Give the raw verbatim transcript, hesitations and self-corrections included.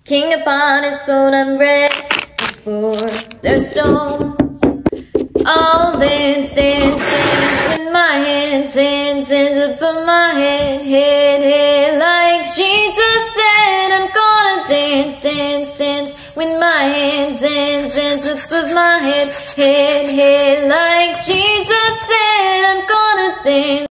King upon his throne, I'm ready for their stones. I'll dance, dance, dance with my hands, hands, hands above my head, head, head. Like Jesus said, I'm gonna dance, dance, dance with my hands, hands, hands above my head, head, head. Like Jesus said, I'm gonna dance.